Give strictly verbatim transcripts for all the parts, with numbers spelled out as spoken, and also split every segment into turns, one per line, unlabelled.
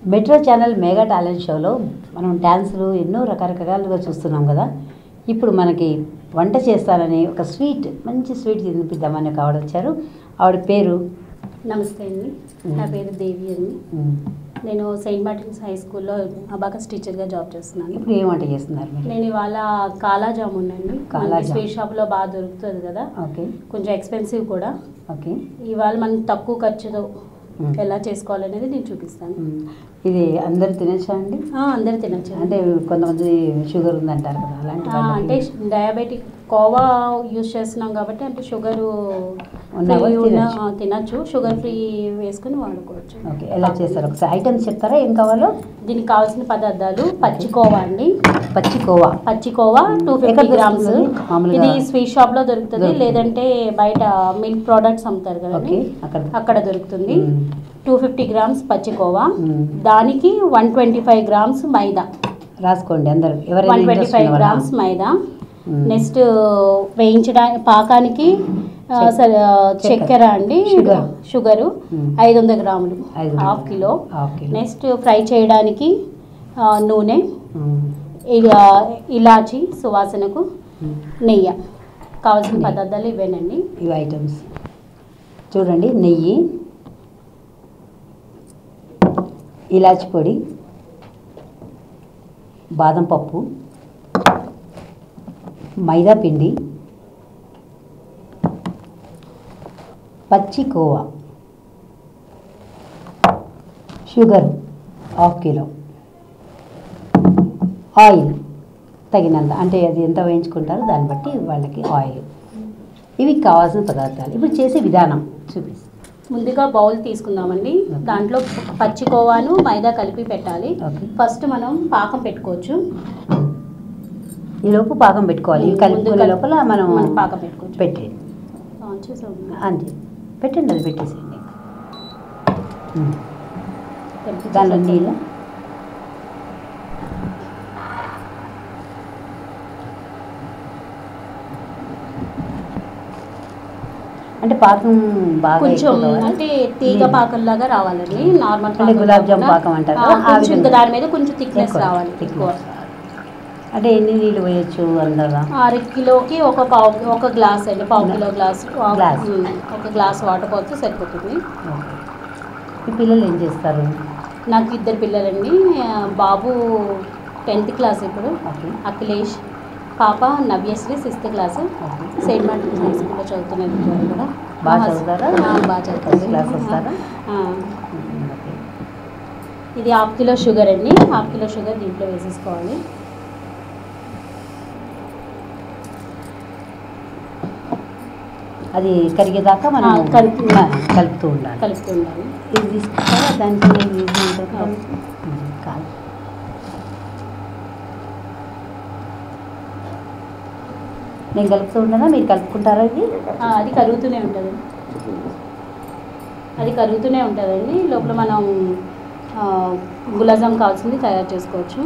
Metro channel mega talent షోలో మనం డ్యాన్సులు ఎన్నో రకరకాలుగా చూస్తున్నాం కదా. ఇప్పుడు మనకి వంట చేస్తానని ఒక స్వీట్ మంచి స్వీట్ తినిపిద్దామని ఒక ఆవిడ వచ్చారు. ఆవిడ పేరు
నమస్తే అండి, నా పేరు దేవి అండి. నేను సెయింట్ మార్టిన్స్ హై స్కూల్లో అబాకస్ టీచర్గా జాబ్ చేస్తున్నాను.
ఇప్పుడు ఏం వంట చేస్తున్నారు?
నేను ఇవాళ కాలా జామున్ అండి,
కాలా
స్వీట్ షాప్లో బాగా దొరుకుతుంది కదా.
ఓకే,
కొంచెం ఎక్స్పెన్సివ్ కూడా.
ఓకే,
ఇవాళ మనం తక్కువ ఖర్చుతో ఎలా చేసుకోవాలనేది నేను చూపిస్తాను.
ఇది అందరు తినచ్చా అండి?
అందరు తినచ్చు.
అంటే కొంతమంది షుగర్ ఉందంటారు కదా, అలాంటి
అంటే డయాబెటిక్ కోవా యూజ్ చేస్తున్నాం కాబట్టి అంటే షుగరు తినచ్చు, షుగర్ ఫ్రీ వేసుకుని వాడుకోవచ్చు.
ఓకే, ఎలా చేస్తారు ఒకసారి ఐటమ్స్ చెప్తారా? ఏం కావాలో?
దీనికి కావాల్సిన పదార్థాలు పచ్చి కోవా అండి.
పచ్చి కోవా
పచ్చి కోవా టూ ఫిఫ్టీ గ్రామ్స్. ఇది స్వీట్ షాప్ లో దొరుకుతుంది, లేదంటే బయట మిల్క్ ప్రోడక్ట్స్ అమ్ముతారు కదా, అక్కడ దొరుకుతుంది. టూ ఫిఫ్టీ గ్రామ్స్ పచ్చి కోవా, దానికి one twenty five grams maida
రాసుకోండి అందరు.
One twenty five grams maida. Next వేయించడానికి పాకానికి చక్కెర అండి, షుగరు ఐదు వందల గ్రాములు, హాఫ్ కిలో. నెక్స్ట్ ఫ్రై చేయడానికి నూనె, ఇలాచి సువాసనకు, నెయ్యి. కావాల్సిన పదార్థాలు ఇవేనండి.
ఇవి ఐటమ్స్ చూడండి: నెయ్యి, ఇలాచి పొడి, బాదం పప్పు, మైదా పిండి, పచ్చి khoa, sugar half kilo, oil తగినంత, అంటే అది ఎంత వేయించుకుంటారో దాన్ని బట్టి వాళ్ళకి ఆయిల్. ఇవి కావాల్సిన పదార్థాలు. ఇప్పుడు చేసే విధానం చూపిస్తాను.
ముందుగా బౌల్ తీసుకుందామండి, దాంట్లో పచ్చి కోవాను మైదా కలిపి పెట్టాలి. ఫస్ట్ మనం పాకం పెట్టుకోవచ్చు.
ఈ లోపు పాకం పెట్టుకోవాలి. ఇవి కలుపుకునే లోపల మనం
పాకం పెట్టుకోవచ్చు.
పెట్టి అంతే పెట్టండి, అది పెట్టేసేయండి. దానిలో నీళ్ళు అంటే పాకం బాగా
కొంచెం అంటే తీగ పాకం లాగా రావాలండి. నార్మల్
అంటే గులాబ్ జామ్ పాకం అంటారు,
దాని మీద కొంచెం థిక్నెస్ రావాలి.
అంటే ఎన్ని నీళ్ళు వేయచ్చు అందరా?
అర కిలోకి ఒక పావు ఒక గ్లాస్ అండి, పావు కిలో గ్లాస్ గ్లాస్ ఒక గ్లాస్ వాటర్ పోతే సరిపోతుంది.
ఈ పిల్లలు ఏం చేస్తారు?
నాకు ఇద్దరు పిల్లలండి. బాబు టెన్త్ క్లాస్ ఇప్పుడు, అఖిలేష్. పాప Navyasri sixth class, Saint Martin's high స్కూల్లో చదువుతున్నారు. ఇద్దరు కూడా
బాగా చదువుతారా?
బాగా చదువుతారు.
క్లాస్ వస్తారా?
ఇది హాఫ్ కిలో షుగర్ అండి, హాఫ్ కిలో షుగర్ దీంట్లో వేసేసుకోవాలి.
అది కరిగేదాకా మనం కలుపు కలుపుతూ ఉండాలి
కలుపుతూ ఉండాలి
ఇది తీసుకుంటారా? దానికి కాదు, నేను కలుపుతూ ఉంటానా, మీరు కలుపుకుంటారా? ఇది
అది కరుగుతూనే ఉంటుంది, అది కరుగుతూనే ఉంటుందండి. లోపల మనం గులాబ్ జామ్ కావాల్సింది తయారు చేసుకోవచ్చు.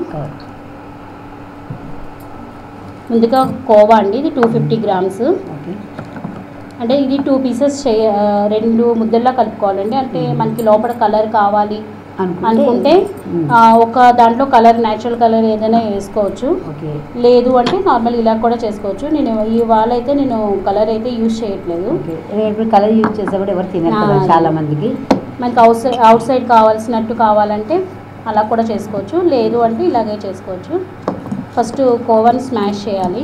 ముందుగా కోవా అండి, ఇది టూ ఫిఫ్టీ గ్రామ్స్. అంటే ఇది టూ పీసెస్ చే రెండు ముద్దల్లా కలుపుకోవాలండి. అంటే మనకి లోపల కలర్ కావాలి అనుకుంటే ఒక దాంట్లో కలర్ న్యాచురల్ కలర్ ఏదైనా వేసుకోవచ్చు, లేదు అంటే నార్మల్ ఇలా కూడా చేసుకోవచ్చు. నేను ఇవాళ అయితే నేను కలర్ అయితే యూజ్ చేయట్లేదు.
కలర్ యూజ్ చేస్తే కూడా ఎవరు తినరు చాలా మందికి.
మనకి అవుట్ సైడ్ అవుట్ సైడ్ కావాల్సినట్టు కావాలంటే అలా కూడా చేసుకోవచ్చు, లేదు అంటే ఇలాగే చేసుకోవచ్చు. ఫస్ట్ కోవాని స్మాష్ చేయాలి.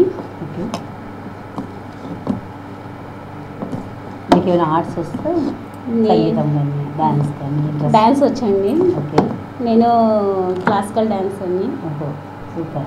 మీకు ఏమైనా ఆర్ట్స్ వస్తే డాన్స్ కానీ?
డాన్స్ వచ్చండి.
ఓకే,
నేను క్లాసికల్ డాన్స్ అని.
ఓహో, సూపర్.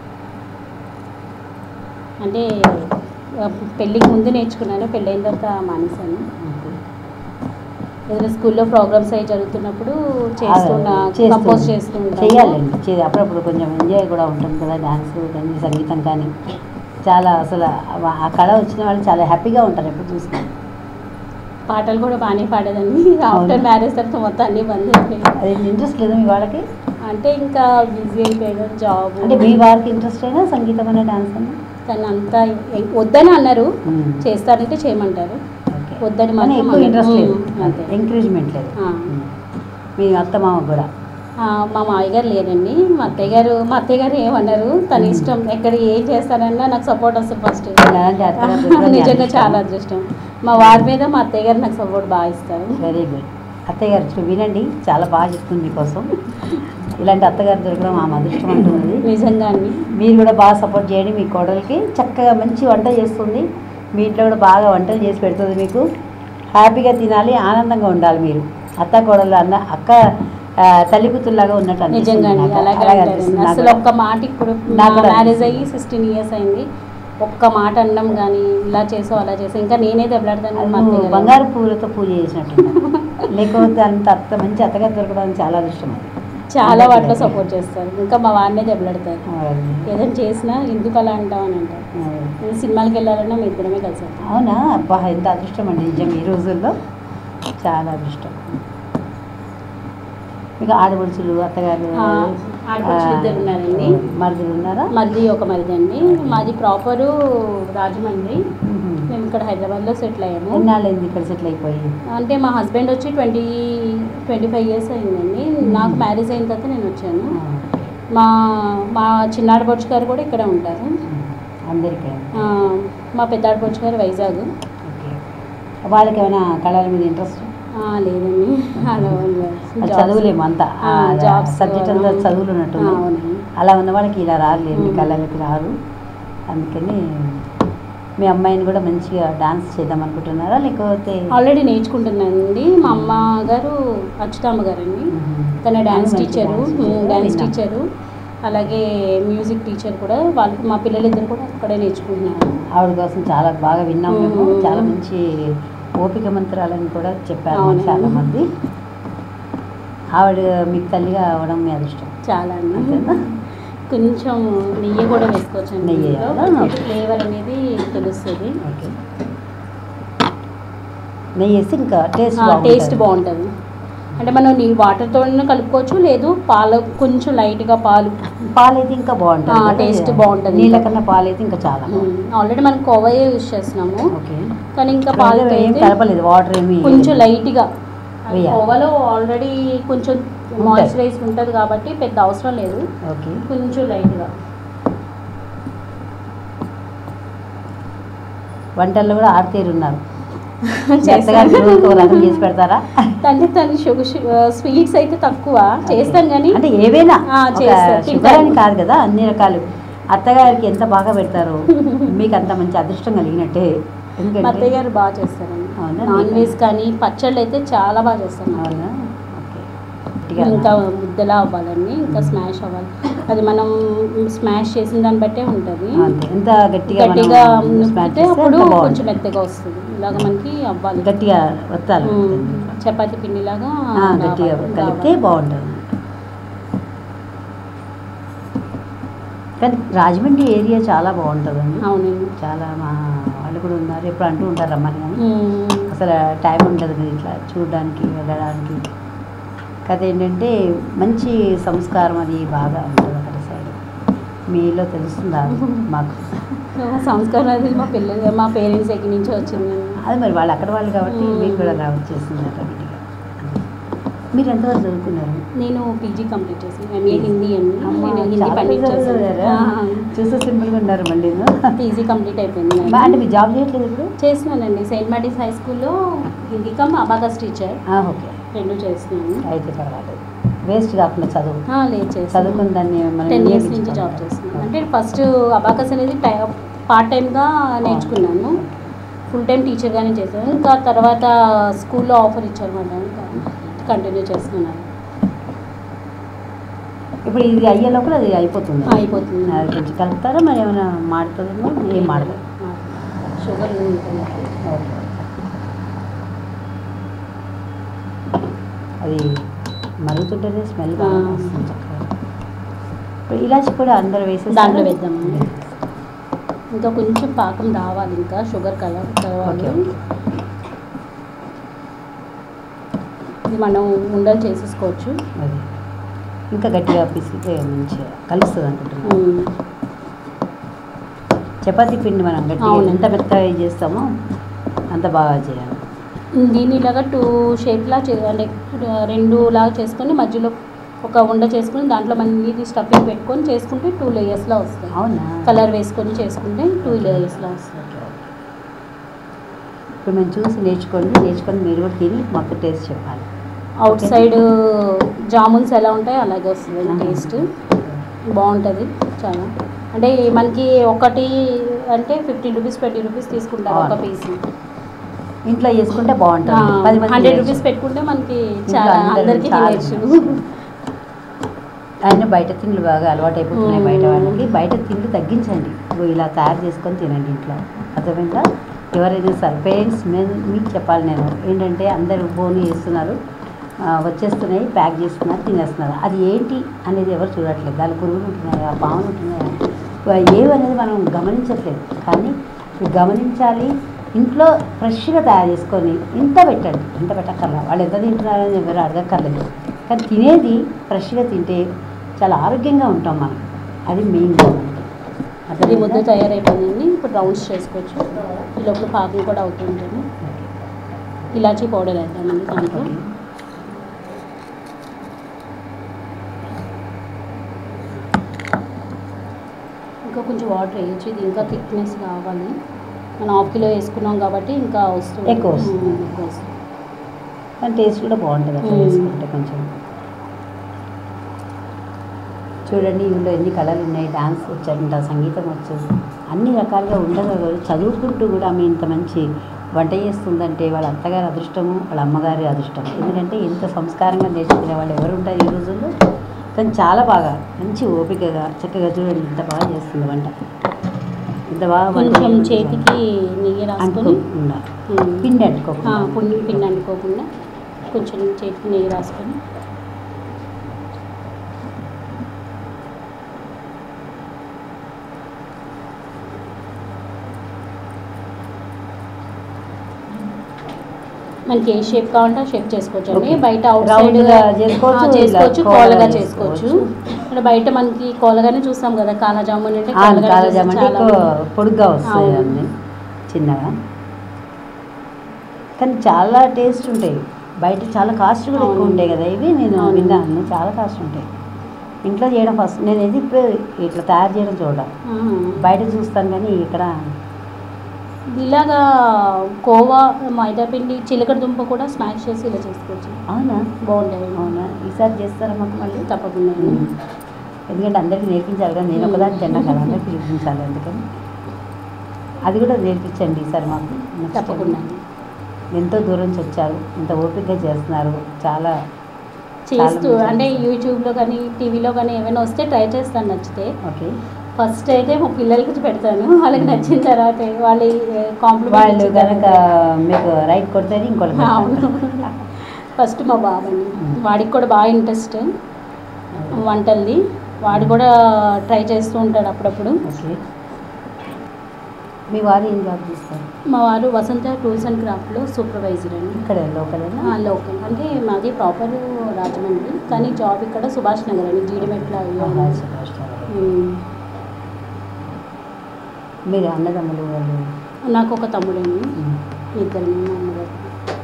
అంటే పెళ్ళికి ముందు నేర్చుకున్నాను, పెళ్ళైన తర్వాత మానేశాను. ఏదైనా స్కూల్లో ప్రోగ్రామ్స్ అవి జరుగుతున్నప్పుడు చేస్తున్నా, కంపోజ్ చేస్తుంటా.
చేయాలండి, అప్పుడప్పుడు కొంచెం ఎంజాయ్ కూడా ఉంటుంది కదా. డాన్స్ కానీ సంగీతం కానీ చాలా అసలు ఆ కళ వచ్చిన వాళ్ళు చాలా హ్యాపీగా ఉంటారు ఎప్పుడు చూసినా.
పాటలు కూడా బాగానే పాడేదండి. ఆఫ్టర్ మ్యారేజ్ తర్వాత మొత్తం అన్నీ బంద్ అయిపోయాయి.
అది ఇంట్రెస్ట్ లేదు మీ వాళ్ళకి?
అంటే ఇంకా బిజీ అయిపోయాను, జాబ్.
అంటే మీ వారికి ఇంట్రెస్ట్ అయినా సంగీతం అనే డాన్స్ అన్న?
కానీ అంతా వద్దని అన్నారు, చేస్తారంటే చేయమంటారు. వద్దని
ఎక్కువ ఇంట్రెస్ట్ లేదు, ఎంకరేజ్మెంట్ లేదు. మీ అత్తమామ కూడా
ఆ, మా మామయ్య గారు లేరండి. మా అత్తయ్య గారు మా అత్తయ్య గారు ఏమన్నారు, తన ఇష్టం, ఎక్కడ ఏం చేస్తారన్నా నాకు సపోర్ట్ వస్తుంది ఫస్ట్.
అలాంటి అత్తగారు దొరకడం
నిజంగా
అదృష్టం.
చాలా అదృష్టం. మా వారి మీద మా అత్తయ్య గారు నాకు సపోర్ట్ బాగా ఇస్తారు.
Very good. అత్తయ్య గారు చూ- వినండి, చాలా బాగా చెప్తుంది మీకోసం. ఇలాంటి అత్తగారు దొరకడం ఆమె అదృష్టం అంటున్నది.
నిజంగా అండి.
మీరు కూడా బాగా సపోర్ట్ చేయండి మీ కోడలికి. చక్కగా మంచి వంట చేస్తుంది, మీ ఇంట్లో కూడా బాగా వంటలు చేసి పెడుతుంది మీకు. హ్యాపీగా తినాలి, ఆనందంగా ఉండాలి మీరు. అత్త కోడలు అన్న అక్క ఆ, తల్లి కూతురులాగా ఉన్నట్టు అనిపిస్తుంది
నిజంగా అండి,
నాకు.
అలాగే
అలాగే
అంటారండి.
అనిపిస్తుంది నాకు
అసలు
కూడా.
ఒక్క మాట ఇప్పుడు
నాకు కూడా
మ్యారేజ్ అయ్యి సిక్స్టీన్ ఇయర్స్ అయింది, ఒక్క మాట అనడం కానీ ఇలా చేసావు అలా చేసావు ఇంకా నేనే దెబ్బలాడతాను. మా
నువ్వు
అత్తయ్య గారు
బంగారు పూలతో పూజ చేసినట్టు. లేకపోతే అంత అత్త మంచి అత్తగారు దొరకడానికి చాలా అదృష్టం అది.
చాలా వాటిలో సపోర్ట్ చేస్తారు. ఇంకా మా వాడినే దెబ్బలాడతారు.
అవును.
ఏదైనా చేసినా ఎందుకు అలా అంటావు అని అంటారు.
అవును.
నేను సినిమాకి వెళ్ళాలన్నా మీ ఇద్దరమే కలిసి వెళ్తాం.
అవునా? అబ్బా, ఎంత అదృష్టం అండి నిజంగా ఈ రోజుల్లో, చాలా అదృష్టం. మీకు ఆడపడుచులు అత్తగారు
ఆ, ఆడపడుచులు ఇద్దరు ఉన్నారండి.
మరిదిలు ఉన్నారా?
మరిది ఒక మరిది అండి. మాది ప్రాపరు రాజమండ్రి. మేము ఇక్కడ హైదరాబాద్లో సెటిల్ అయ్యాము.
ఎన్నాళ్ళైంది ఇక్కడ సెటిల్ అయిపోయి?
అంటే మా హస్బెండ్ వచ్చి ట్వంటీ ట్వంటీ ఫైవ్ ఇయర్స్ అయిందండి. నాకు మ్యారేజ్ అయిన తర్వాత నేను వచ్చాను. మా మా చిన్న ఆడపడుచు గారు కూడా ఇక్కడే ఉంటారు.
అందరికీ?
ఆ, మా పెద్ద ఆడపడుచు గారు వైజాగ్.
ఓకే. వాళ్ళకి ఏమైనా కళల మీద ఇంట్రెస్ట్?
ఆ, లేదండి. అలా
అది చదువులేము అంతా,
జాబ్స్
సబ్జెక్ట్ అంతా చదువులు ఉన్నట్టు.
అవునండి.
అలా ఉన్న వాళ్ళకి ఇలా రారులేండి, కళలకి రారు. అందుకని మీ అమ్మాయిని కూడా మంచిగా డాన్స్ చేద్దాం అనుకుంటున్నారా, లేకపోతే?
ఆల్రెడీ నేర్చుకుంటున్నానండి. మా అమ్మ గారు అచ్యుతమ్మ గారు అండి, తన డ్యాన్స్ టీచరు. డ్యాన్స్ టీచరు అలాగే మ్యూజిక్ టీచర్ కూడా. వాళ్ళకి మా పిల్లలిద్దరు కూడా అక్కడే నేర్చుకుంటున్నారు.
ఆవిడ కోసం చాలా బాగా విన్నాం మేము. చాలా మంచి ఓపిక మంత్రాలని కూడా చెప్పారు మాకు చాలా మంది. ఆవిడ మీకు తల్లిగా అవడం మీ అదృష్టం.
చాలా అండి.
అంతేనా?
కొంచెం నెయ్యి కూడా వేసుకోవచ్చు.
నెయ్యి వేయాలా?
ఫ్లేవర్ అనేది తెలుస్తుంది.
ఓకే. నెయ్యి వేసి ఇంకా టేస్ట్
టేస్ట్ బాగుంటుంది. అంటే మనం నీ వాటర్తో కలుపుకోవచ్చు, లేదు పాలు కొంచెం లైట్గా పాలు
పాలు అయితే ఇంకా బాగుంటుంది,
టేస్ట్ బాగుంటుంది.
నీళ్ళ కన్నా పాలు అయితే ఇంకా చాలా.
ఆల్రెడీ మనం కోవయే యూజ్ చేస్తున్నాము,
ఓకే.
కానీ ఇంకా పాలు
ఏం కలపలేదు, వాటర్ ఏమి
కొంచెం లైట్గా.
వేయాలి.
కోవలో ఆల్రెడీ కొంచెం మాయిశ్చరైజ్ ఉంటుంది కాబట్టి పెద్ద అవసరం లేదు.
ఓకే.
కొంచెం లైట్గా.
వంటల్లో కూడా ఆడతీరు ఉన్నారు. రకం చేసి పెడతారా?
అంటే తను షుగర్ స్వీట్స్ అయితే తక్కువ చేస్తాం కానీ,
అంటే ఏవైనా
చేస్తాం,
షుగర్ అని కాదు కదా, అన్ని రకాలు. అత్తగారికి ఎంత బాగా పెడతారు, మీకు అంత మంచి అదృష్టం కలిగినట్టే.
మా
ఎందుకంటే
అత్తయ్య గారు బాగా చేస్తారండి.
అవునా?
నాన్ వెజ్ కానీ పచ్చళ్ళు అయితే చాలా బాగా చేస్తాను.
అవునా? ఓకే.
ఇంకా ముద్దలా అవ్వాలండి, ఇంకా స్మాష్ అవ్వాలి. అది మనం స్మాష్ చేసిన దాన్ని బట్టే ఉంటుంది.
అంతే. ఎంత గట్టిగా
గట్టిగా
మనం smash
నొక్కితే
చేస్తే
అప్పుడు
అంత బాగుంటుంది.
కొంచెం మెత్తగా వస్తుంది. ఇలాగ మనకి అవ్వాలి,
గట్టిగా వత్తాలి.
ఉమ్, చపాతీ పిండిలాగా
ఆ, గట్టిగా
రావాలి,
కలిపితే
రావాలి.
బాగుంటుంది. కానీ రాజమండ్రి ఏరియా చాలా బాగుంటుందండి.
అవునండి.
చాలా మా వాళ్ళు కూడా ఉన్నారు, ఎప్పుడు అంటూ ఉంటారు రమ్మని, కానీ
ఉమ్,
అసలు టైం ఉండదు మీరు ఇట్లా చూడడానికి వెళ్ళడానికి. కథ ఏంటంటే మంచి సంస్కారం అది బాగా ఉంటుంది అక్కడ సైడ్. మీలో తెలుస్తుందా మాకు?
సంస్కారం అది మా పిల్లలు మా పేరెంట్స్ దగ్గర నుంచి వచ్చింది.
అది మరి వాళ్ళు అక్కడ వాళ్ళు కాబట్టి మీకు కూడా అలా వచ్చేసింది ఆటోమేటిక్గా. మీరు ఎంతవరకు చదువుకున్నారు?
నేను పీజీ కంప్లీట్ చేశాను, ఎంఏ హిందీ అండి.
అమ్మా,
నేను హిందీ
చాలా
పండిట్
చదివారా?
చేశాను.
చూసే సింపుల్గా ఉన్నారు మళ్ళీ.
పీజీ కంప్లీట్ అయిపోయింది.
బా- అంటే మీరు జాబ్ చేయట్లేదు ఇప్పుడు?
చేస్తున్నానండి, సెయింట్ మార్టిన్స్ హై స్కూల్లో హిందీ కమ్ అబాకస్ టీచర్
ఆ, ఓకే.
రెండు చేస్తున్నాను.
అయితే పర్వాలేదు, వేస్ట్ కాకుండా చదువు
ఆ, లేదు చేస్తాను.
చదువుకుని దాన్ని మనం
టెన్ ఇయర్స్ నుంచి
వినియోగించుకోవాలి.
జాబ్ చేస్తున్నాను. అంటే ఫస్ట్ అబాకస్ అనేది టై పార్ట్ టైమ్గా నేర్చుకున్నాను, ఫుల్ టైం టీచర్గానే చేశాను. ఇంకా తర్వాత స్కూల్లో ఆఫర్ ఇచ్చారన్నమాట, కంటిన్యూ చేస్తున్నాను.
ఇప్పుడు ఇది అయ్యే లోపల అది అయిపోతుంది.
అయిపోతుంది.
అది కొంచెం కలుపుతారా మరి ఏమైనా మాడుతుందేమో? ఏం మాడదు.
షుగర్ ఉంటుంది.
ఓకే. అది మరుగుతుంటేనే స్మెల్ బాగా వస్తుంది చక్కగా. ఇప్పుడు ఇలాచి కూడా అందరూ వేసేసి
దాంట్లో వేద్దామండి. ఇంకా కొంచెం పాకం రావాలి, ఇంకా షుగర్ కలర్ కావాలి.
ఓకే.
ఇది మనం ఉండలు చేసేసుకోవచ్చు.
అది ఇంకా గట్టిగా పిసికితే మంచిగా కలుస్తుంది అనుకుంటున్నాను.
ఉమ్.
చపాతీ పిండి మనం గట్టిగా
అవును.
ఎంత మెత్తగా చేస్తామో అంత బాగా చేయాలి.
దీన్ని ఇలాగా టూ షేప్లా చే అంటే రెండు లాగా చేసుకొని మధ్యలో ఒక ఉండ చేసుకుని దాంట్లో మన నీటి స్టఫింగ్ పెట్టుకొని చేసుకుంటే టూ లేయర్స్లో వస్తాయి.
అవునా?
కలర్ వేసుకొని చేసుకుంటే టూ లేయర్స్లో వస్తాయి.
ఇప్పుడు మేము చూసి నేర్చుకోండి, నేర్చుకొని మీరు కూడా తిని మాకు టేస్ట్ చెప్పాలి.
అవుట్ సైడ్ జామున్స్ ఎలా ఉంటాయో అలాగే వస్తుంది టేస్ట్, బాగుంటుంది చాలా. అంటే మనకి ఒకటి అంటే ఫిఫ్టీన్ రూపీస్ ట్వంటీ రూపీస్ తీసుకుంటారు ఒక పీస్.
ఇంట్లో చేసుకుంటే బాగుంటుంది. పది మంది
హండ్రెడ్ రూపీస్ పెట్టుకుంటే మనకి చాలా అందరికీ తినచ్చు.
ఆయన బయట తిండ్లు బాగా అలవాటు అయిపోతున్నాయి బయట వాళ్ళకి. బయట తిండ్లు తగ్గించండి, ఇలా తయారు చేసుకొని తినండి ఇంట్లో. అర్థమైందా? ఎవరైనా సరే పేరెంట్స్ మీకు చెప్పాలి నేను ఏంటంటే, అందరూ ఫోన్ చేస్తున్నారు, వచ్చేస్తున్నాయి, ప్యాక్ చేస్తున్నారు, తినేస్తున్నారు. అది ఏంటి అనేది ఎవరు చూడట్లేదు. దాని పురుగులు ఉంటున్నాయా, పాములు ఉంటున్నాయా, ఏవనేది మనం గమనించట్లేదు. కానీ గమనించాలి. ఇంట్లో ఫ్రెష్గా తయారు చేసుకొని ఇంత పెట్టండి, ఇంత పెట్టక్కర్లా. వాళ్ళు ఎంత తింటున్నారని ఎవరు అడగక్కర్లేదు. కానీ తినేది ఫ్రెష్గా తింటే చాలా ఆరోగ్యంగా ఉంటాం మనం. అది మెయిన్గా.
అది ముద్ద తయారైపోయిందండి. ఇప్పుడు రౌండ్స్ చేసుకోవచ్చు. ఈ లోపల పాకం కూడా అవుతుంటుంది. ఇలాచీ పౌడర్ వేద్దామండి దాంట్లో. ఇంకా కొంచెం వాటర్ వేయచ్చు, ఇది ఇంకా థిక్నెస్ కావాలి. మనం హాఫ్ కిలో వేసుకున్నాం కాబట్టి ఇంకా వస్తుంది,
ఎక్కువ వస్తుంది.
ఎక్కువ వస్తుంది.
కానీ టేస్ట్ కూడా బాగుంటుంది అట్లా వేసుకుంటే. కొంచెం చూడండి, ఇందులో ఎన్ని కళలు ఉన్నాయి. డాన్స్ వచ్చారంట, సంగీతం వచ్చు, అన్ని రకాలుగా ఉండగా చదువుకుంటూ కూడా ఆమె ఇంత మంచి వంట చేస్తుందంటే వాళ్ళ అత్తగారి అదృష్టము, వాళ్ళ అమ్మగారి అదృష్టం. ఎందుకంటే ఇంత సంస్కారంగా నేర్చుకునే వాళ్ళు ఎవరు ఉంటారు ఈ రోజుల్లో? కానీ చాలా బాగా మంచి ఓపికగా చక్కగా చూడండి ఇంత బాగా చేస్తుంది వంట. ఇంత బాగా
కొంచెం చేతికి నెయ్యి రాసుకొని
పిండి అంటుకోకుండా
పిండి పిండి అంటుకోకుండా కొంచెం చేతికి నెయ్యి రాసుకొని మనకి ఏ షేప్ కావాలంటే షేప్ చేసుకోవచ్చు అండి. బయట అవుట్ సైడ్ చేసుకోవచ్చు, కోలగా చేసుకోవచ్చు. అంటే బయట మనకి కోలగానే చూస్తాం కదా, కాలా జామున్ అంటే
పొడుగ్గా వస్తాయి చిన్నగా. కానీ చాలా టేస్ట్ ఉంటాయి. బయట చాలా కాస్ట్ కూడా ఎక్కువ ఉంటాయి కదా ఇవి. నేను విన్నాను చాలా కాస్ట్ ఉంటాయి. ఇంట్లో చేయడం ఫస్ట్ నేను ఇది ఇప్పుడు ఇట్లా తయారు చేయడం చూడ, బయట చూస్తాను. కానీ ఇక్కడ
ఇలాగా కోవా, మైదా పిండి, చిలకడ దుంప కూడా స్మాష్ చేసి ఇలా చేసుకోవచ్చు.
అవునా?
బాగుంటాయి.
అవునా? ఈసారి చేస్తారా మాకు మళ్ళీ?
తప్పకుండా.
ఎందుకంటే అందరికీ నేర్పించాలి కదా, నేను ఒకదాన్ని తిన్నా కదా, అందరికీ చూపించాలి. అందుకని అది కూడా నేర్పించండి ఈసారి మాకు.
తప్పకుండా.
ఎంతో దూరం నుంచి వచ్చారు, ఇంత ఓపికగా చేస్తున్నారు. చాలా
చేస్తూ అంటే యూట్యూబ్లో కానీ టీవీలో కానీ ఏమైనా వస్తే ట్రై చేస్తాను నచ్చితే.
ఓకే.
ఫస్ట్ అయితే మా పిల్లలకి పెడతాను, వాళ్ళకి నచ్చిన తర్వాత వాళ్ళు కాంప్లిమెంట్
వాళ్ళు కనుక మీకు రైట్ కొడితే ఇంకోటి.
ఫస్ట్ మా బాబండి, వాడికి కూడా బాగా ఇంట్రెస్ట్ వంటల్ది. వాడు కూడా ట్రై చేస్తూ ఉంటాడు అప్పుడప్పుడు.
ఓకే. మీ వారు ఏం జాబ్ చేస్తారు?
మా వారు వసంత టూల్స్ అండ్ క్రాఫ్ట్లో సూపర్వైజర్ అండి.
ఇక్కడ లోకల్?
లోకల్ అంటే మాది ప్రాపర్ రాజమండ్రి, కానీ జాబ్ ఇక్కడ సుభాష్ నగర్ అండి, జీడిమెట్ల.
మీరు అన్నదమ్ములు వాళ్ళు?
నాకు ఒక తమ్ముడండి, ఇద్దరు. మా అమ్మగారు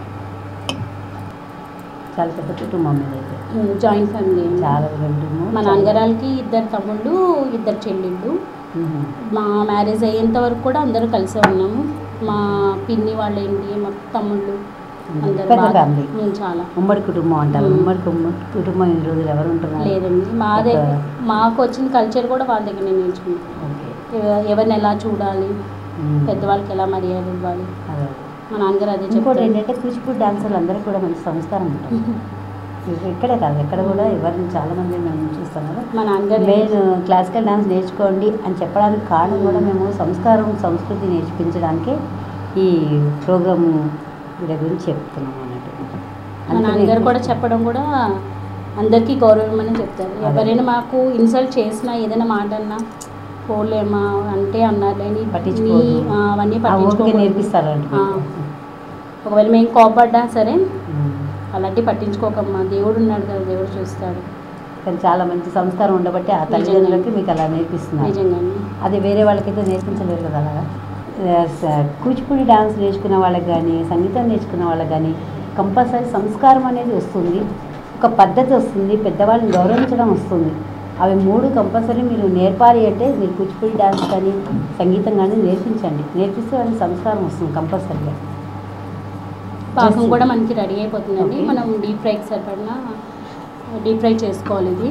చాలా పెద్ద కుటుంబం మీద అయితే.
Joint family.
చాలా కుటుంబం.
మా నాన్నగారికి ఇద్దరు తమ్ముళ్ళు, ఇద్దరు చెల్లెళ్ళు. మా మ్యారేజ్ అయ్యేంత వరకు కూడా అందరూ కలిసే ఉన్నాము. మా పిన్ని వాళ్ళు ఏంటి, మా తమ్ముళ్ళు అందరూ చాలా
ఉమ్మడి కుటుంబం అంటారు. ఉమ్మడి కుటుంబం ఈ రోజులు ఎవరు ఉంటున్నారు?
లేదండి. మాదే మాకు వచ్చిన కల్చర్ కూడా వాళ్ళ దగ్గర నేను నేర్చుకున్నాను. ఎవరిని ఎలా చూడాలి, పెద్దవాళ్ళకి ఎలా మర్యాద ఇవ్వాలి. మా నాన్నగారు అదే
ఇంకోటి ఏంటంటే కూచిపూడి డాన్సర్లు అందరూ కూడా మంచి సంస్కారం ఉంటుంది. ఇక్కడే కాదు, ఎక్కడ కూడా ఎవరిని చాలామంది మేము చూస్తాం కదా.
మా నాన్నగారు
మెయిన్ క్లాసికల్ డాన్స్ నేర్చుకోండి అని చెప్పడానికి కారణం కూడా మేము సంస్కారం సంస్కృతి నేర్పించడానికి ఈ ప్రోగ్రాము వీళ్ళ గురించి చెప్తున్నాం అన్నట్టు.
మా నాన్నగారు కూడా చెప్పడం కూడా అందరికీ గౌరవం అని చెప్తారు. ఎవరైనా మాకు ఇన్సల్ట్ చేసినా ఏదైనా మాట అన్నా పోలేమా అంటే అన్నారు లేని
పట్టించుకోవాలి,
అవన్నీ పట్టించుకో
నేర్పిస్తారు.
ఒకవేళ మేము కోపడ్డా సరే అలాంటివి పట్టించుకోకమ్మా, దేవుడు ఉన్నాడు కదా, దేవుడు చూస్తాడు.
కానీ చాలా మంచి సంస్కారం ఉండబట్టి ఆ తల్లిదండ్రులకి మీకు అలా నేర్పిస్తున్నారు.
నిజంగా
అది వేరే వాళ్ళకైతే నేర్పించలేరు కదా. అలాగా కూచిపూడి డాన్స్ నేర్చుకున్న వాళ్ళకి కానీ, సంగీతం నేర్చుకున్న వాళ్ళకి కానీ కంపల్సరీ సంస్కారం అనేది వస్తుంది. ఒక పద్ధతి వస్తుంది, పెద్దవాళ్ళని గౌరవించడం వస్తుంది. అవి మూడు కంపల్సరీ మీరు నేర్పాలి అంటే మీరు కూచిపూడి డ్యాన్స్ కానీ సంగీతం కానీ నేర్పించండి. నేర్పిస్తే వాళ్ళకి సంస్కారం వస్తుంది కంపల్సరీగా.
పాకం కూడా మనకి రెడీ అయిపోతుందండి. మనం డీప్ ఫ్రైకి సరిపడిన డీప్ ఫ్రై చేసుకోవాలి ఇది.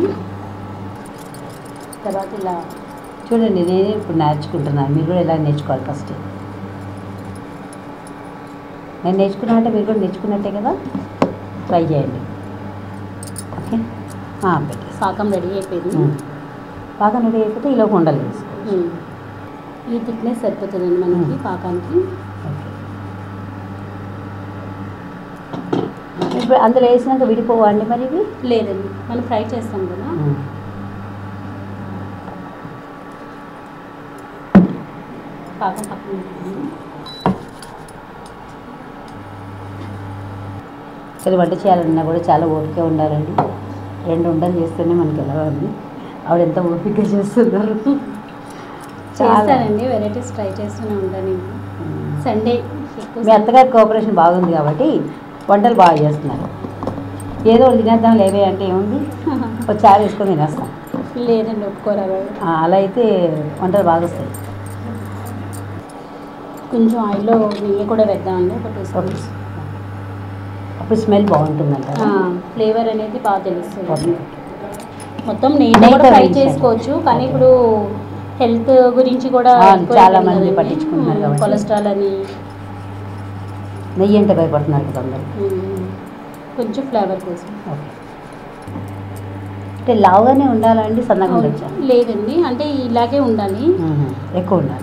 తర్వాత ఇలా
చూడండి, నేను ఇప్పుడు నేర్చుకుంటున్నాను, మీరు కూడా ఎలా నేర్చుకోవాలి. ఫస్ట్ నేను నేర్చుకున్నామంటే మీరు కూడా నేర్చుకున్నట్టే కదా, ట్రై చేయండి. ఓకే, పెట్టేసి
పాకం రెడీ అయిపోయింది.
పాకం రెడీ అయిపోతే ఇలా ఉండలు వేసుకోవచ్చు.
ఈ థిక్నెస్ సరిపోతుందండి మనకి పాకానికి.
ఇప్పుడు అందులో వేసినాక విడిపోవండి మరి ఇవి?
లేదండి, మనం ఫ్రై చేస్తాం కదా. పాకం పక్కన
సరే, వంట చేయాలన్నా కూడా చాలా ఓపిక ఉండాలండి. రెండు ఉండలు చేస్తేనే మనకి ఎలా ఉంది. ఆవిడ ఎంత ఓపిక చేస్తున్నారు.
చేస్తానండి, వెరైటీస్ ట్రై చేస్తూనే ఉంటాను. సండే
మీ అత్తగారి కోఆపరేషన్ బాగుంది కాబట్టి వంటలు బాగా చేస్తున్నారు. ఏదో తినేద్దాం లేవే అంటే ఏముంది, ఒక చారు వేసుకొని తినేస్తాం.
లేదండి, ఒప్పుకోరా.
అలా అయితే వంటలు బాగా వస్తాయి.
కొంచెం ఆయిల్లో నెయ్యి కూడా వేద్దామండి, ఒక టూ స్పూన్స్.
అప్పుడు స్మెల్ బాగుంటుందంట,
ఫ్లేవర్ అనేది బాగా తెలుస్తుంది. మొత్తం నెయ్యి కూడా ఫ్రై చేసుకోవచ్చు, కానీ ఇప్పుడు హెల్త్ గురించి కూడా
చాలా మంది పట్టించుకుంటున్నారు.
కొలెస్ట్రాల్ అని
నెయ్యి అంటే భయపడుతున్నారు కదా అందరూ.
కొంచెం ఫ్లేవర్ కోసం.
ఓకే, అంటే లావుగానే ఉండాలండి, సన్నగా ఉండొచ్చా?
లేదండి, అంటే ఇలాగే ఉండాలి,
ఎక్కువ ఉండాలి.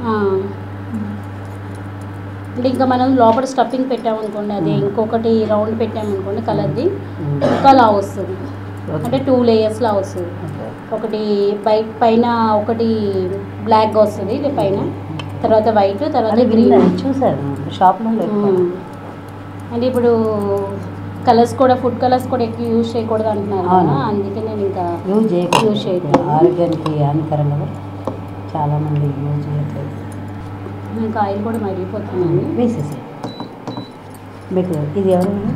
అంటే ఇంకా మనం లోపల స్టఫింగ్ పెట్టామనుకోండి, అది ఇంకొకటి రౌండ్ పెట్టామనుకోండి కలర్ది, ఇంకా లావు వస్తుంది. అంటే టూ లేయర్స్ లా వస్తుంది. ఒకటి బయట పైన ఒకటి బ్లాక్గా వస్తుంది ఇది పైన, తర్వాత వైట్, తర్వాత గ్రీన్.
చూసారు షాప్లో.
అంటే ఇప్పుడు కలర్స్ కూడా, ఫుడ్ కలర్స్ కూడా ఎక్కువ యూజ్ చేయకూడదు అంటున్నారు కదా, అందుకే నేను ఇంకా
యూజ్ చేయ
యూజ్ చేయట్లేదు.
ఆరోగ్యానికి హానికరం కదా, చాలామంది యూజ్ చేయట్లేదు.
ఇంకా ఆయిల్ కూడా మరిగిపోతుందండి,
వేసేసి మీకు ఇది ఎవరైనా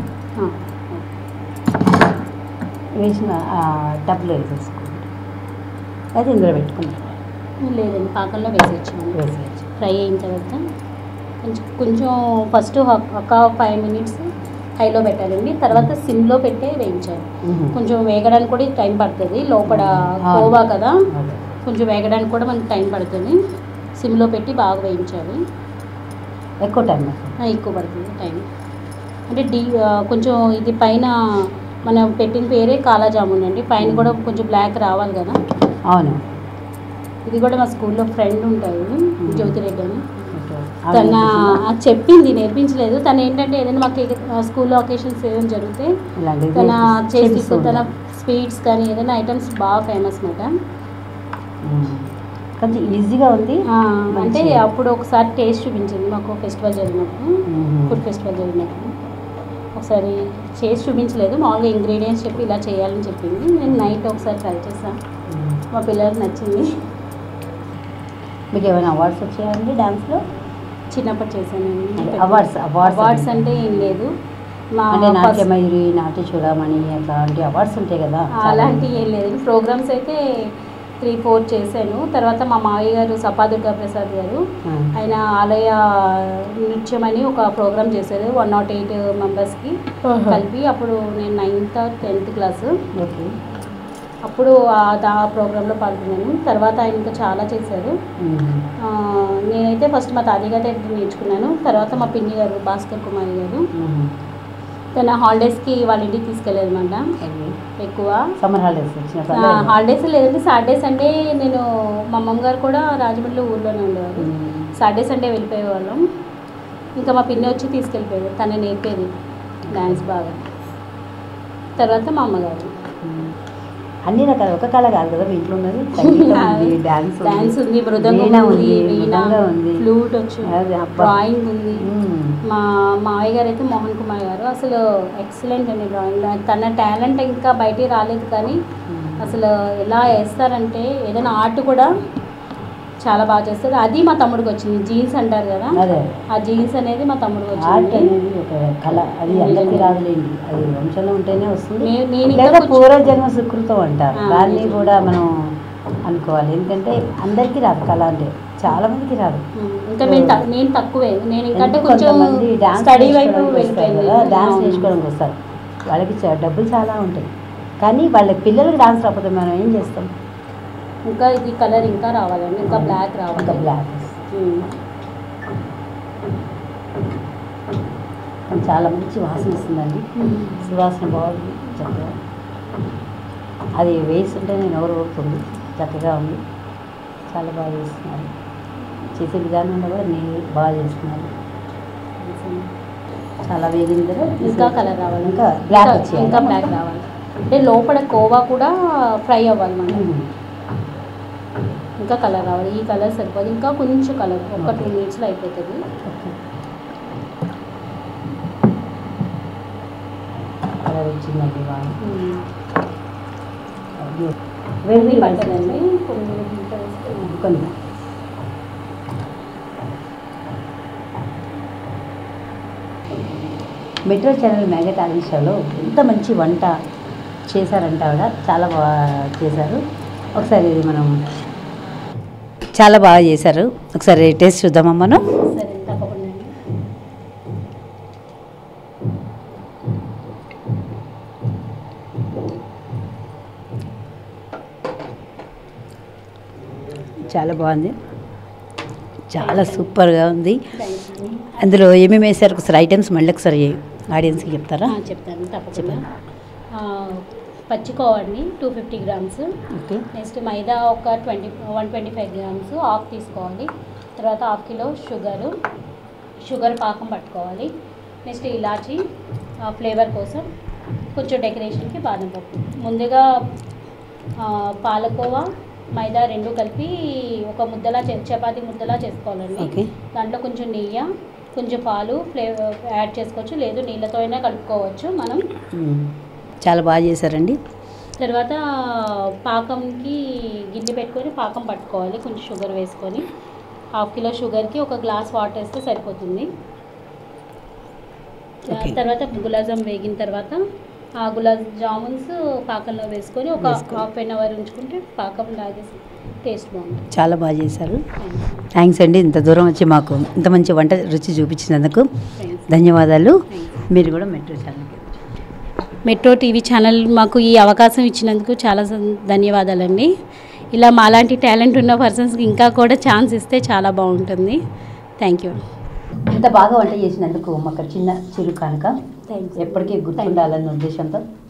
వేసిన టబ్లో వేసేసుకోండి. అది ఇందులో పెట్టుకుంటారు.
లేదండి, పాకంలో వేసేయచ్చు.
వేసేయచ్చు.
ఫ్రై అయిన తర్వాత కొంచెం కొంచెం ఫస్ట్ ఒక ఫైవ్ మినిట్స్ హైలో పెట్టాలండి, తర్వాత సిమ్లో పెట్టే వేయించాలి. కొంచెం వేగడానికి కూడా టైం పడుతుంది, లోపల కోవా కదా, కొంచెం వేగడానికి కూడా మనకి టైం పడుతుంది. సిమ్లో పెట్టి బాగా వేయించాలి.
ఎక్కువ టైం
ఎక్కువ పడుతుంది టైం. అంటే డీ కొంచెం ఇది పైన మనం పెట్టిన పేరే కాలా జామున్ అండి, పైన కూడా కొంచెం బ్లాక్ రావాలి కదా.
అవును,
ఇది కూడా మా స్కూల్లో ఫ్రెండ్ ఉంటుంది జ్యోతిరెడ్డి అని, తన చెప్పింది, నేర్పించలేదు. తను ఏంటంటే ఏదైనా మాకు స్కూల్లో ఒకేషన్స్ ఏదైనా జరిగితే తన చేసి తన స్వీట్స్ కానీ ఏదైనా ఐటమ్స్ బాగా ఫేమస్ అన్నమాట.
కొంచెం ఈజీగా ఉంది.
అంటే అప్పుడు ఒకసారి టేస్ట్ చూపించింది మాకు ఫెస్టివల్ జరిగినప్పుడు, ఫుడ్ ఫెస్టివల్ జరిగినప్పుడు ఒకసారి చేసి చూపించలేదు, మామూలుగా ఇంగ్రీడియంట్స్ చెప్పి ఇలా చేయాలని చెప్పింది. నేను నైట్ ఒకసారి ట్రై చేశాను, మా పిల్లలకు నచ్చింది.
మీకు ఏమైనా అవార్డ్స్ వచ్చాయండి డాన్స్లో?
చిన్నప్పుడు చేశానండి.
అవార్డ్స్
అవార్డ్స్ అంటే ఏం లేదు, మా
అంటే నాట్యమయూరి, నాట్య చూడమని అట్లాంటి అవార్డ్స్ ఉంటాయి కదా,
అలాంటివి ఏం లేదు. ప్రోగ్రామ్స్ అయితే త్రీ ఫోర్ చేశాను. తర్వాత మా మావయ్య గారు సపా దుర్గా ప్రసాద్ గారు, ఆయన ఆలయ నృత్యం అని ఒక ప్రోగ్రామ్ చేశారు వన్ నాట్ ఎయిట్ మెంబర్స్కి కలిపి. అప్పుడు నేను నైన్త్ టెన్త్ క్లాసు, అప్పుడు ఆ ప్రోగ్రాంలో పాల్గొన్నాను. తర్వాత ఆయన ఇంకా చాలా చేశారు. నేనైతే ఫస్ట్ మా తాతయ్య గారి దగ్గర నేర్చుకున్నాను. తర్వాత మా పిన్ని గారు భాస్కర్ కుమారి గారు తన హాలిడేస్కి వాళ్ళ ఇంటికి తీసుకెళ్ళేది అనమాట. ఎక్కువ
సమ్మర్ హాలిడేస్
హాలిడేస్ లేదంటే సాటర్డే సండే నేను మా అమ్మమ్మ గారు కూడా రాజమండ్రిలో ఊర్లోనే ఉండేవారు. సాటర్డే సండే వెళ్ళిపోయేవాళ్ళం. ఇంకా మా పిన్ని వచ్చి తీసుకెళ్ళిపోయేది, తనే నేర్పేది డ్యాన్స్ బాగా. తర్వాత మా అమ్మగారు.
అన్ని రకాల ఒక కళ కాదు కదా మీ ఇంట్లో ఉన్నది, డాన్స్
డాన్స్ ఉంది, మృదంగం ఉంది, వీణ ఉంది, ఫ్లూట్ వచ్చు, డ్రాయింగ్ ఉంది. మా మావయ్య గారు అయితే మోహన్ కుమార్ గారు అసలు ఎక్సలెంట్ అండి డ్రాయింగ్లో. తన టాలెంట్ ఇంకా బయటికి రాలేదు, కానీ అసలు ఎలా వేస్తారంటే ఏదైనా ఆర్ట్ కూడా చాలా బాగా చేస్తుంది. అది మా తమ్ముడికి వచ్చింది. జీన్స్ అంటారు కదా,
అదే
ఆ జీన్స్ అనేది మా తమ్ముడికి
ఆర్ట్
వచ్చింది.
అనేది ఒక కళ, అది అందరికీ రాదులేండి, అది వంశంలో ఉంటేనే వస్తుంది.
నే- నేను ఇంకా
లేదా
కొంచెం-
పూర్వజన్మ సుకృతం అంటారు,
ఆ,
దాన్ని
నిజం.
కూడా మనం అనుకోవాలి. ఎందుకంటే అందరికీ రాదు కళ, అంటే చాలా మందికి రాదు.
ఉమ్, ఇంకా నేను త- నేను తక్కువే, నేను ఇంకంటే
ఎందుకు
కొంచెం
కొంతమంది డాన్స్
స్టడీ వైపు
నేర్చుకోవడానికి వస్తారు కదా,
వెళ్ళిపోయింది.
డాన్స్
అవును.
నేర్చుకోవడానికి వస్తారు, వాళ్ళకి చ- డబ్బులు చాలా ఉంటాయి, కానీ వాళ్ళ పిల్లలకి డాన్స్ రాకపోతే మనం ఏం చేస్తాం?
ఇంకా ఇది కలర్ ఇంకా రావాలండి, ఇంకా బ్లాక్ రావాలి.
ఇంకా బ్లాక్
ఉమ్.
చాలా మంచి వాసన వస్తుందండి,
ఉమ్.
సువాసన బాగుంది చక్కగా. అది వేస్తుంటే నేను ఎవరు ఊరుతుంది, చక్కగా ఉంది, చాలా బాగా చేస్తున్నారు. చేసే విధానంలో కూడా నేను బాగా చేస్తున్నారు. చాలా వేగింది కదా,
ఇంకా కలర్ రావాలి,
ఇంకా బ్లాక్
ఇంకా-
వచ్చేయాలి.
ఇంకా బ్లాక్ రావాలి. అంటే లోపల కోవా కూడా ఫ్రై అవ్వాలి మనం.
ఉమ్.
ఇంకా కలర్ రావాలి, ఈ కలర్ సరిపోదు, ఇంకా కొంచెం కలర్ ఒక టూ మినిట్స్లో అయిపోతుంది.
ఓకే. కలర్ వచ్చిందండి బాగా.
ఉమ్.
వేడి
ఇది
నీళ్ళు
పట్టదండి,
వేసుకోండి.
కొన్ని ఇంకా వేసుకుందాం.
కొన్ని మెట్రో ఛానల్ మెగా టాలెంట్ షోలో ఎంత మంచి వంట చేశారంటే ఆవిడ, చాలా బాగా చేశారు. ఒకసారి ఇది మనం చాలా బాగా చేశారు, ఒకసారి టేస్ట్ చూద్దామా మనం.
సరే తప్పకుండా అండి.
చాలా బాగుంది, చాలా సూపర్గా ఉంది.
థ్యాంక్స్ అండి.
అందులో ఏమేమి వేసారు ఒకసారి ఐటమ్స్ మళ్ళీ ఒకసారి ఆడియన్స్కి చెప్తారా?
ఆ, చెప్తాను తప్పకుండా. ఆ, పచ్చికోవండి two fifty grams.
Okay.
Next maida ఒక twenty one twenty five grams half తీసుకోవాలి. తర్వాత హాఫ్ కిలో షుగరు, షుగర్ పాకం పట్టుకోవాలి. నెక్స్ట్ ఇలాచి ఫ్లేవర్ కోసం, కొంచెం డెకరేషన్కి బాదం పప్పు. ముందుగా ఆ, పాలకోవా మైదా రెండు కలిపి ఒక ముద్దలా చే చపాతీ ముద్దలా చేసుకోవాలండి.
ఓకే.
దాంట్లో కొంచెం నెయ్యి, కొంచెం పాలు ఫ్లేవర్ యాడ్ చేసుకోవచ్చు, లేదు నీళ్ళతో అయినా కలుపుకోవచ్చు మనం.
మ్మ్. చాలా బాగా చేశారండి.
తర్వాత పాకంకి గిన్నె పెట్టుకొని పాకం పట్టుకోవాలి, కొంచెం షుగర్ వేసుకొని. హాఫ్ కిలో షుగర్కి ఒక గ్లాస్ వాటర్ వేస్తే సరిపోతుంది.
ఓకే.
తర్వాత గులాబ్ జామ్ వేగిన తర్వాత ఆ గులాబ్ జామున్స్ పాకంలో వేసుకొని ఒక
వేసుకొని.
హాఫ్ అన్ అవర్ ఉంచుకుంటే పాకం లాగేసి టేస్ట్ బాగుంటుంది.
చాలా బాగా చేశారు. థ్యాంక్స్ అండి, ఇంత దూరం వచ్చి మాకు ఇంత మంచి వంట రుచి చూపించినందుకు
థ్యాంక్స్.
ధన్యవాదాలు. మీరు కూడా మెట్రో ఛానల్కి
మెట్రో టీవీ ఛానల్ మాకు ఈ అవకాశం ఇచ్చినందుకు చాలా సం- ధన్యవాదాలండి. ఇలా మాలాంటి టాలెంట్ ఉన్న పర్సన్స్కి ఇంకా కూడా ఛాన్స్ ఇస్తే చాలా బాగుంటుంది. Thank you.
ఇంత బాగా వంట చేసినందుకు మాకు చిన్న చిరు కానుక
థ్యాంక్స్.
ఎప్పటికీ గుర్తుండాలన్న ఉద్దేశంతో